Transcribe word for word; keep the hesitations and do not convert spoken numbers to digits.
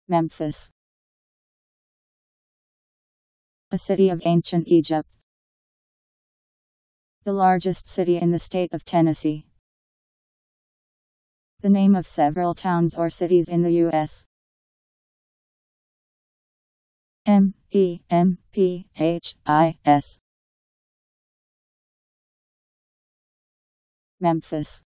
Memphis. A city of ancient Egypt. The largest city in the state of Tennessee. The name of several towns or cities in the U S M E M P H I S. Memphis.